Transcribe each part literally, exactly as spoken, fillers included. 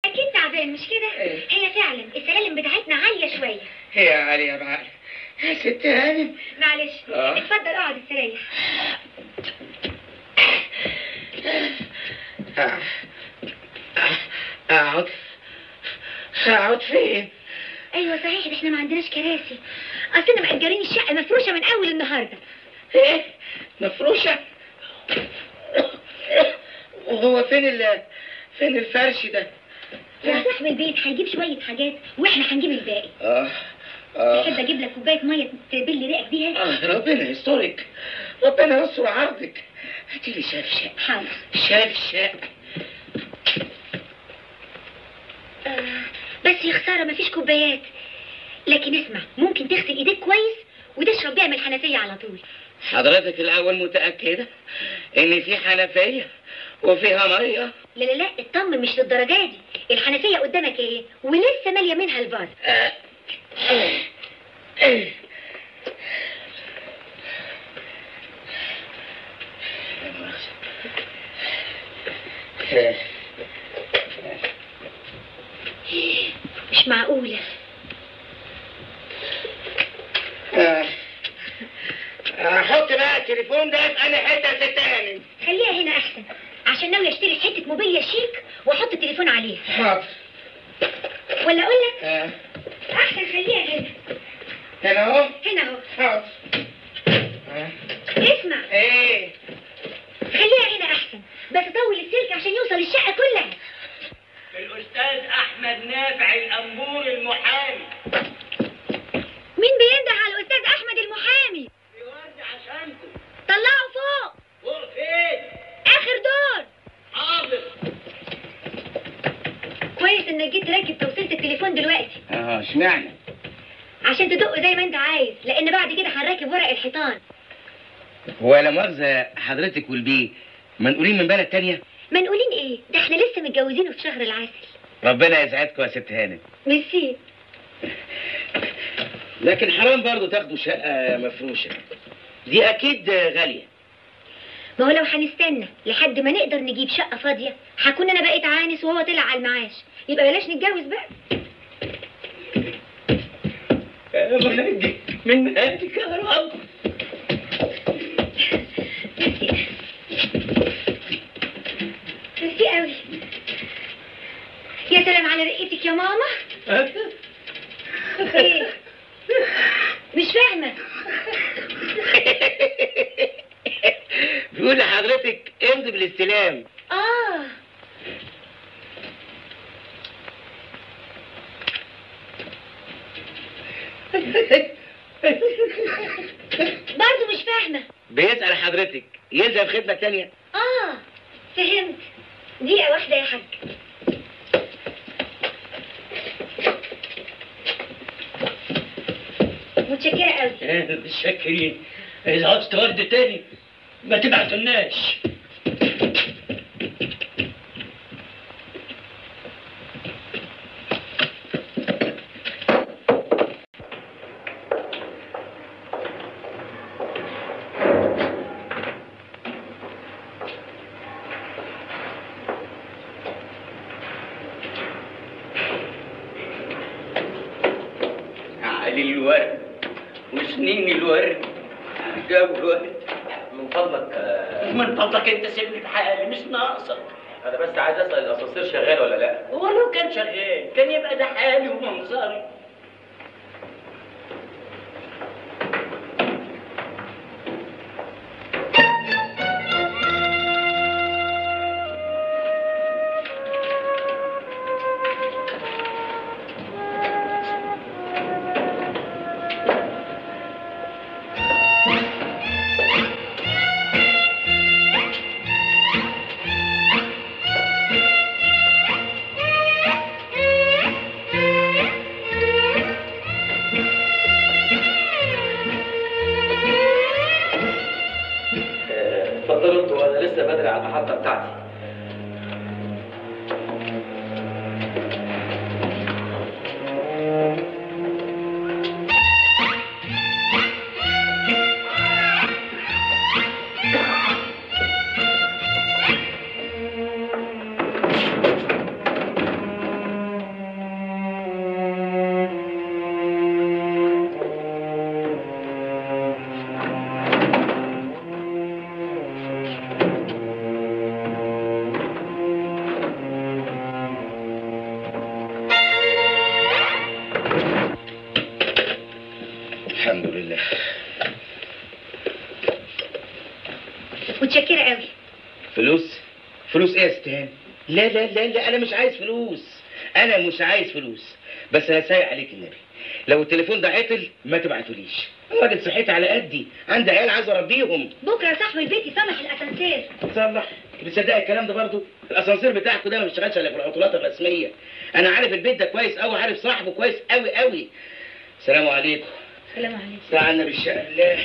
اكيد تعبان مش كده؟ إيه؟ هي فعلا السلالم بتاعتنا عاليه شويه. هي عاليه بعقل يا ست هانم. معلش آه. اتفضل اقعد استريح. اقعد اقعد فين؟ ايوه صحيح ده احنا ما عندناش كراسي، اصلنا مأجرين الشقه مفروشه من اول النهارده. ايه مفروشه؟ وهو فين ال فين الفرش ده؟ يا صاحب البيت هيجيب شويه حاجات واحنا هنجيب الباقي. اه اه تحب اجيب لك كوبايه ميه تبل ريقك بيها؟ آه ربنا يسترك، ربنا يستر عرضك. هاتي لي شفشق. حاضر. شفشق. آه بس يا خساره مفيش كوبايات. لكن اسمع، ممكن تغسل ايديك كويس وتشرب بيها من الحنفيه على طول. حضرتك الاول متاكده ان في حنفيه وفيها ميه؟ لا لا لا اطمن مش للدرجه دي، الحنفيه قدامك اهي ولسه ماليه منها الفاز. آه. آه. آه. آه. مش معقوله. آه. احط بقى التليفون ده في انهي حته يا ست هانم؟ خليها هنا احسن، عشان ناوي اشتري حته موبيليا شيك واحط التليفون عليها. حاضر. ولا اقول لك آه. احسن خليها هنا. هنا اهو. هنا اهو. حاضر. آه. اسمع. ايه؟ خليها هنا احسن، بس طول السلك عشان يوصل الشقه كلها. الأستاذ أحمد نافع الأنبور المحامي. مين بينده على الاستاذ احمد المحامي؟ بيودي عشانكم. طلعوا فوق. فوق فين؟ اخر دور. حاضر. كويس انك جيت تركب توصيله التليفون دلوقتي. اه اشمعنى؟ عشان تدق زي ما انت عايز، لان بعد كده هنركب ورق الحيطان. ولا مؤاخذة حضرتك والبيه منقولين من بلد تانية؟ منقولين ايه؟ ده احنا لسه متجوزينه في شهر العسل. ربنا يسعدكم يا ست هانم. ميرسي. لكن حرام برضو تاخدوا شقة مفروشة، دي أكيد غالية. ما هو لو هنستنى لحد ما نقدر نجيب شقة فاضية هكون أنا بقيت عانس وهو طلع على المعاش، يبقى بلاش نتجوز بقى. منك من هاتك يا رب. ميرسي. ميرسي قوي. يا سلام على رقتك يا ماما. ايه؟ مش فاهمة. بيقول لحضرتك امضي بالاستلام. اه برضه مش فاهمة. بيسأل حضرتك يلزم خدمة تانية؟ اه فهمت. دقيقة واحدة يا حاج. متشكرة قوي. متشكرين. إذا عاوز تودي تاني ما تبعتلناش. علي الورد وسنين الورد جو الورد. من فضلك آه، من فضلك انت سيبني في حالي مش ناقصك. انا بس عايز اسال الاسانسير شغال ولا لا؟ هو لو كان شغال كان يبقى ده حالي ومنظري. الحمد لله. متشكره قوي. فلوس؟ فلوس ايه يا ستان؟ لا لا لا لا، انا مش عايز فلوس، انا مش عايز فلوس، بس هسايق عليك النبي، لو التليفون ده عطل ما تبعتوليش، راجل صحيت على قدي، عندي عيال عايز اربيهم. بكره صاحب البيت يصلح الاسانسير. صلح؟ بتصدق الكلام ده برضه؟ الاسانسير بتاعكوا ده ما بيشتغلش الا في العطلات الرسميه. انا عارف البيت ده كويس قوي، عارف صاحبه كويس قوي قوي. السلام عليكم. السلام عليكم. استعنا بالشأن الله.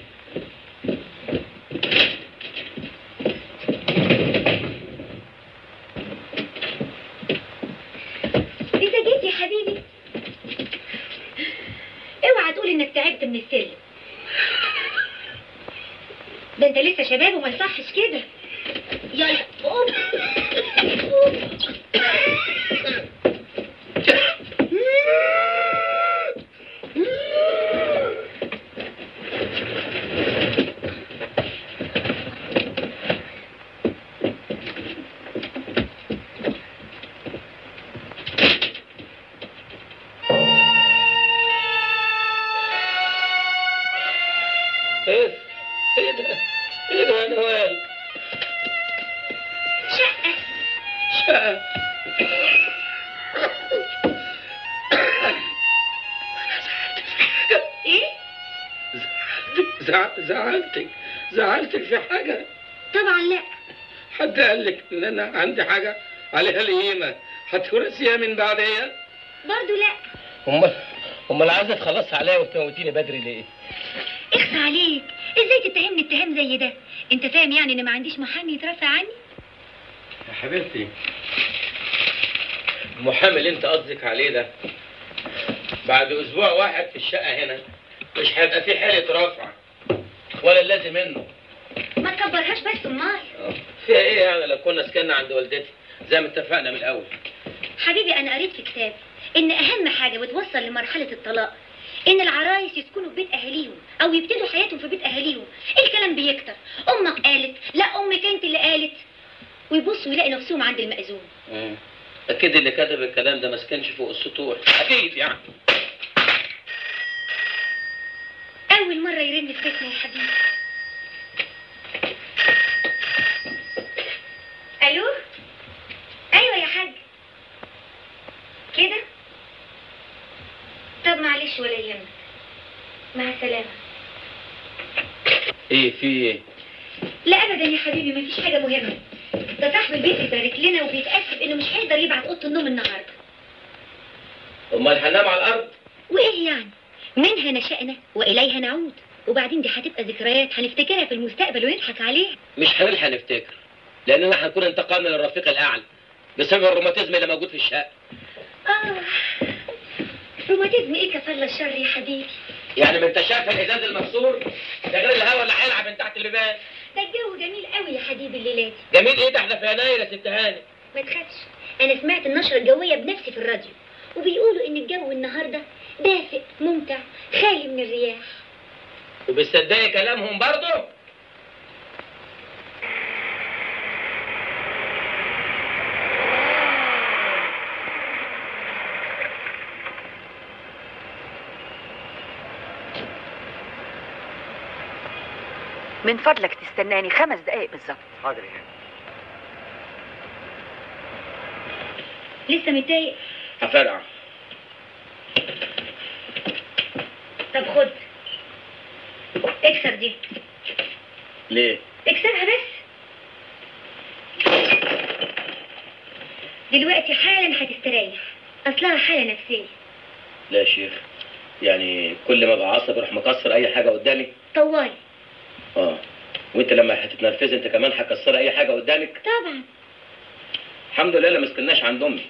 إذا جيت يا حبيبي اوعى تقول انك تعبت من السلم، ده انت لسه شباب وما يصحش كده. يلا قوم قوم. ايه ايه ده؟ ايه ده يا نوال؟ شقة. شقة؟ ايه؟ زعلتك زعلتك زعلتك في حاجة؟ طبعا لا. حد قال لك ان انا عندي حاجة عليها القيمة هتورثيها من بعديها؟ برضو لا. امال امال عايزة تخلصي عليا وتموتيني بدري ليه؟ اخفى عليك، ازاي تتهمني اتهام زي ده؟ انت فاهم يعني ان ما عنديش محامي يترافع عني؟ يا حبيبتي، المحامي اللي انت قصدك عليه ده بعد اسبوع واحد في الشقه هنا مش هيبقى في حاله رفع ولا اللازم منه. ما تكبرهاش بس امال. فيها ايه يعني لو كنا سكننا عند والدتي زي ما اتفقنا من الاول؟ حبيبي انا قريت في كتاب ان اهم حاجه بتوصل لمرحله الطلاق ان العرايس يسكنوا في بيت اهاليهم او يبتدوا حياتهم في بيت اهاليهم. الكلام بيكتر، امك قالت، لا امك انت اللي قالت، ويبصوا يلاقي نفسهم عند المأذون. امم اكيد اللي كتب الكلام ده ما سكنش فوق السطوح، اكيد يعني. اول مره يرن في بيتنا يا حبيبي. الو. ايوه يا حاج. كده؟ طب معلش ولا يهمك، مع السلامه. ايه في ايه؟ لا ابدا يا حبيبي مفيش حاجه مهمه، ده صاحب البيت بيبارك لنا وبيتاسف انه مش هيقدر يبعت اوضه النوم النهارده. امال هننام على الارض؟ وايه يعني؟ منها نشأنا واليها نعود، وبعدين دي هتبقى ذكريات هنفتكرها في المستقبل ونضحك عليها. مش هنلحق نفتكر لاننا هنكون انتقلنا للرفيق الاعلى بسبب الروماتيزم اللي موجود في الشقه. اه روماتيزم ايه كفر الشر يا حبيبي؟ يعني ما انت شايف الازاز المكسور ده غير الهواء اللي هيلعب من تحت البيبان. ده الجو جميل قوي يا حبيبي الليله دي. جميل ايه ده؟ احنا في يناير يا ست هاني. ما تخافش، انا سمعت النشره الجويه بنفسي في الراديو وبيقولوا ان الجو النهارده دافئ ممتع خالي من الرياح. وبتصدقي كلامهم برضه؟ من فضلك تستناني خمس دقايق بالظبط. حاضر يا لسه متضايق؟ هفرقع. طب خد اكسر دي. ليه؟ اكسرها بس دلوقتي حالا هتستريح، اصلها حاله نفسيه. لا يا شيخ، يعني كل ما ابقى عصبي اروح مكسر اي حاجه قدامي؟ طوالي. اه وانت لما هتتنرفزي انت كمان هتكسري اي حاجه قدامك؟ طبعا. الحمد لله ما سكناش عند امي.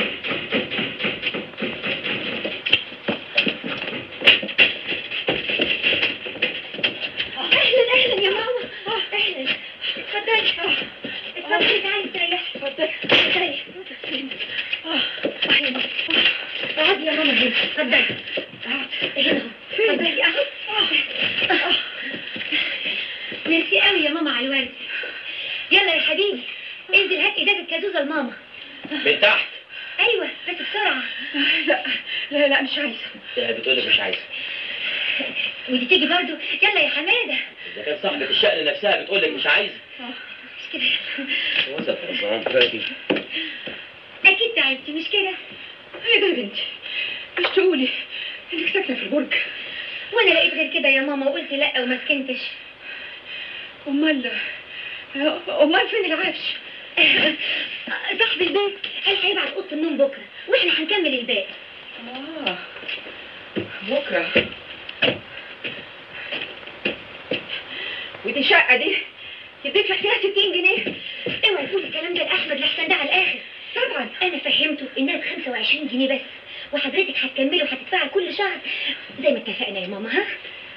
اهلا اهلا يا ماما. اهلا اتفضلي اتفضلي تعالي استريحي. اتفضلي استريحي. اهلا اقعدي يا ماما هنا. اتفضلي هنا اتفضلي. اهو ميرسي قوي يا ماما على الورد. يلا يا حبيبي انزل هات ازازه كازوزه لماما. من تحت؟ ايوه بس بسرعه. لا لا لا مش عايزه. بتقولي مش عايزه. ودي تيجي برضو. يلا يا حماده. اذا كانت صاحبه الشأن نفسها بتقول لك مش عايزه. مش كده؟ وزت رزان فادي. اكيد تعبتي مش كده؟ ايه ده يا بنتي؟ مش تقولي انك ساكنه في البرج؟ وانا لقيت غير كده يا ماما وقلت لا وما سكنتش. امال امال فين العفش؟ صاحب البيت قال هيبعت اوضه النوم بكره واحنا هنكمل الباقي. اه بكره. ودي شقه دي يدفع فيها ستين جنيه؟ اوعي تقولي الكلام ده لاحمد لحسن ده على الاخر. طبعا انا فهمته انها ب خمسة وعشرين جنيه بس، وحضرتك هتكملي وهتدفعي كل شهر زي ما اتفقنا يا ماما. ها؟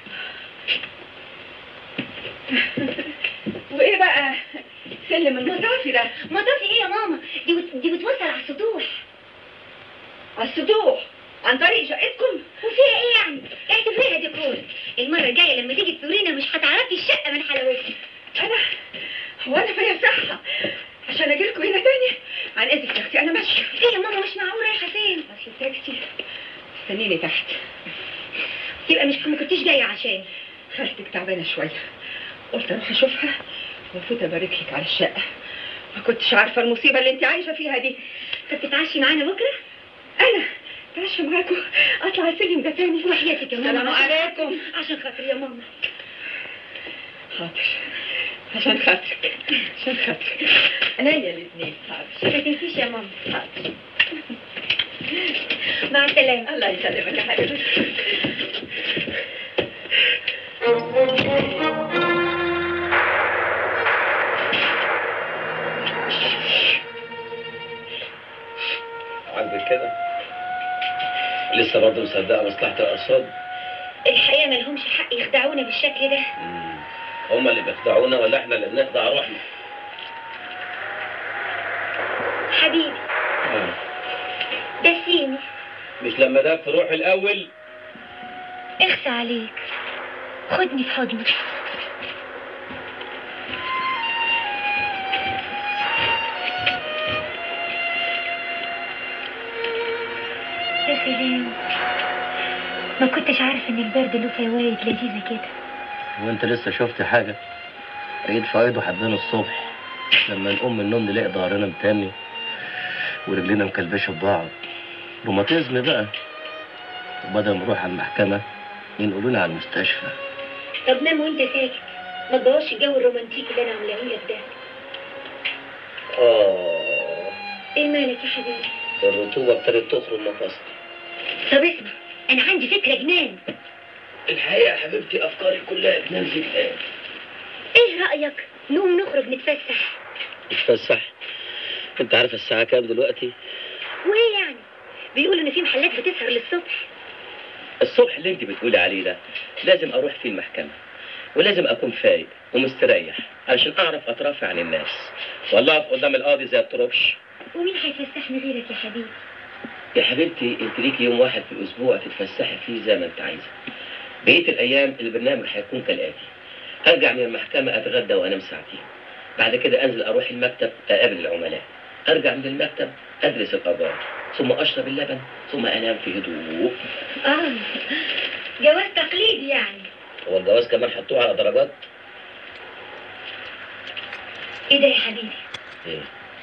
وايه بقى سلم المطافي ده؟ مطافي ايه يا ماما؟ دي بت... دي بتوصل على السطوح. على السطوح عن طريق شقتكم؟ وفيها ايه يعني؟ اعتبريها ديكور. المره الجايه لما تيجي تزورينا مش هتعرفي الشقه من حلاوتها. انا هو انا فيا صحه عشان اجي لكم هنا تاني؟ عن اذنك يا اختي انا ماشيه. ايه يا ماما مش معقول رايحه فين؟ اصل التاكسي استنيني تحت. يبقى مش ما كنتيش جايه عشان خالتك تعبانه شويه، قلت اروح اشوفها وفوت ابارك لك على الشقه. ما كنتش عارفه المصيبه اللي انت عايشه فيها دي. طب تتعشي معانا بكره؟ انا اتعشى معاكم؟ اطلع السلم ده تاني؟ وحياتك يا ماما. السلام عليكم. عشان خاطري يا ماما. حاضر عشان خاطرك عشان خاطرك عينيا الاثنين. حاضر ما تنسيش يا ماما. حاضر. مع السلامه. الله يسلمك يا حبيبتي. عندك كده لسه برضه مصدقه مصلحه الارصاد؟ الحقيقه ما لهمش حق يخدعونا بالشكل ده. هما اللي بيخدعونا ولا احنا اللي بنخدع روحنا؟ حبيبي آه. ده سيني. مش لما ده في روحي الاول؟ اخسى عليك، خدني في حضنك. يا سلام، ما كنتش عارف ان البرد له فوايد لذيذه كده. وانت لسه شفت حاجه؟ عيد فايد وحدنا الصبح لما نقوم من النوم نلاقي ظهرنا متاني ورجلينا مكلبشه ببعض. روماتيزم بقى. وبدل ما نروح على المحكمه ينقلونا على المستشفى. طب نام وانت ساكت، ما تبوظش الجو الرومانتيكي اللي انا عاملاه لك ده. اه ايه مالك يا حبيبي؟ الرطوبه ابتدت تخرج مفاصلي. طب اسمع، انا عندي فكره جنان. الحقيقه يا حبيبتي افكاري كلها جنان جدا. ايه رايك نقوم نخرج نتفسح؟ نتفسح؟ انت عارفه الساعه كام دلوقتي؟ وايه يعني؟ بيقولوا ان في محلات بتسهر للصبح. الصبح اللي انت بتقولي عليه ده لازم اروح فيه المحكمه، ولازم اكون فايق ومستريح علشان اعرف اترافع عن الناس والله اقف قدام القاضي زي الطربش. ومين هيفسحني غيرك يا حبيبي؟ يا حبيبتي انت ليكي يوم واحد في الاسبوع تتفسحي فيه زي ما انت عايزه. بقيه الايام البرنامج هيكون كالاتي: ارجع من المحكمه اتغدى وانام ساعتين، بعد كده انزل اروح المكتب اقابل العملاء، ارجع من المكتب ادرس القضايا، ثم اشرب اللبن، ثم انام في هدوء. اه جواز تقليدي يعني. هو الجواز كمان حطوه على درجات؟ ايه ده يا حبيبي؟ ايه؟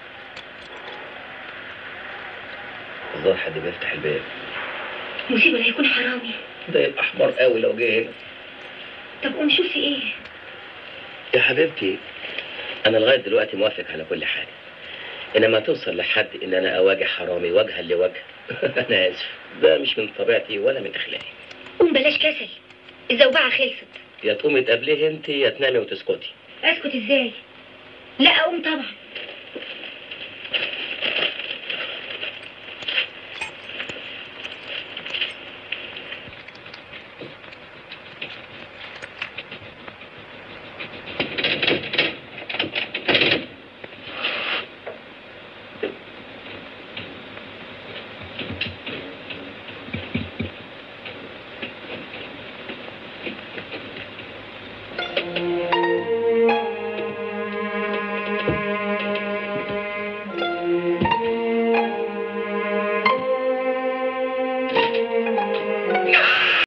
الظاهر حد بيفتح الباب. مصيبه لا يكون حرامي. ده يبقى حمار قوي لو جه هنا. طب قوم شوف في ايه. يا حبيبتي انا لغايه دلوقتي موافق على كل حاجه، انما توصل لحد ان انا اواجه حرامي وجها لوجه انا اسف، ده مش من طبيعتي ولا من اخلاقي. قوم بلاش كسل، الزوبعه خلصت. يا تقومي تقابليه انت يا تنامي وتسكتي. اسكت ازاي؟ لا اقوم طبعا.